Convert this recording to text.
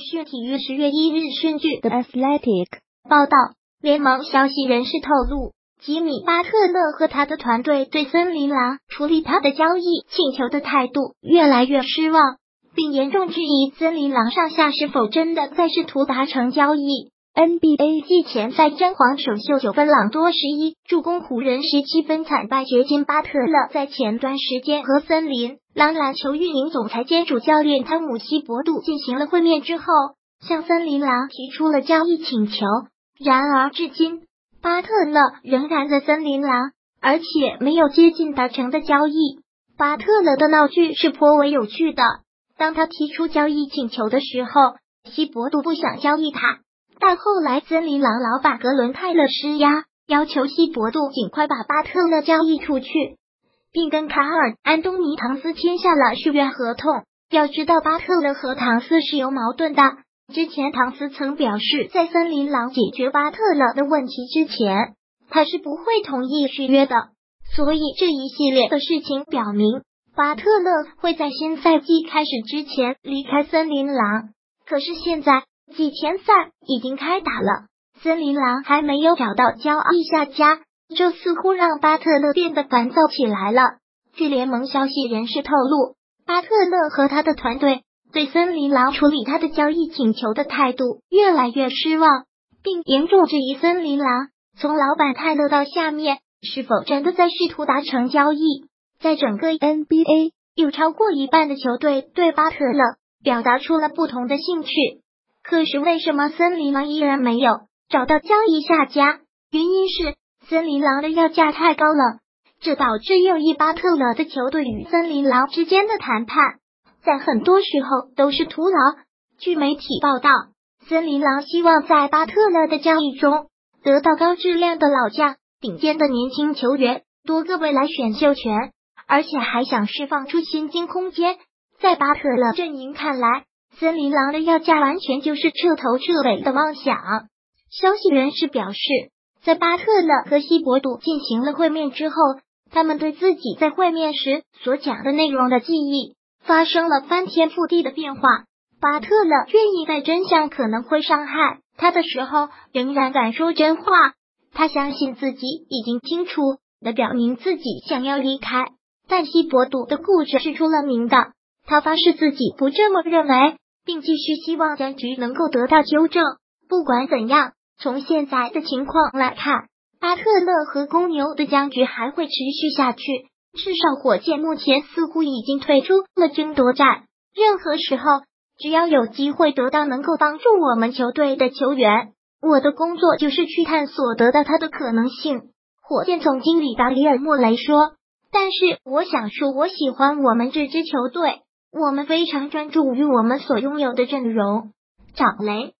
讯体育10月1日讯据 The Athletic 报道，联盟消息人士透露，吉米·巴特勒和他的团队对森林狼处理他的交易请求的态度越来越失望，并严重质疑森林狼上下是否真的在试图达成交易。NBA 季前赛真黄首秀9分朗多11助攻，湖人17分惨败掘金。巴特勒在前段时间和森林狼篮球运营总裁兼主教练汤姆希伯杜进行了会面之后，向森林狼提出了交易请求。然而至今，巴特勒仍然在森林狼，而且没有接近达成的交易。巴特勒的闹剧是颇为有趣的。当他提出交易请求的时候，希伯杜不想交易他。但后来森林狼老板格伦泰勒施压，要求希伯杜尽快把巴特勒交易出去，并跟卡尔·安东尼·唐斯签下了续约合同。要知道巴特勒和唐斯是有矛盾的，之前唐斯曾表示，在森林狼解决巴特勒的问题之前，他是不会同意续约的。所以这一系列的事情表明，巴特勒会在新赛季开始之前离开森林狼。可是现在季前赛已经开打了，森林狼还没有找到交易下家，这似乎让巴特勒变得烦躁起来了。据联盟消息人士透露，巴特勒和他的团队对森林狼处理他的交易请求的态度越来越失望，并严重质疑森林狼从老板泰勒到下面是否真的在试图达成交易。在整个 NBA， 有超过一半的球队对巴特勒表达出了不同的兴趣。可是为什么森林狼依然没有找到交易下家？原因是森林狼的要价太高了，这导致右翼巴特勒的球队与森林狼之间的谈判在很多时候都是徒劳。据媒体报道，森林狼希望在巴特勒的交易中得到高质量的老将、顶尖的年轻球员、多个未来选秀权，而且还想释放出薪金空间。在巴特勒阵营看来，森林狼的要价完全就是彻头彻尾的妄想。消息人士表示，在巴特勒和希伯杜进行了会面之后，他们对自己在会面时所讲的内容的记忆发生了翻天覆地的变化。巴特勒愿意在真相可能会伤害他的时候仍然敢说真话，他相信自己已经清楚地表明自己想要离开，但希伯杜的固执是出了名的，他发誓自己不这么认为，并继续希望僵局能够得到纠正。不管怎样，从现在的情况来看，巴特勒和公牛的僵局还会持续下去，至少火箭目前似乎已经退出了争夺战。任何时候，只要有机会得到能够帮助我们球队的球员，我的工作就是去探索得到他的可能性。火箭总经理达里尔·莫雷说，但是我想说，我喜欢我们这支球队，我们非常专注于我们所拥有的阵容。找雷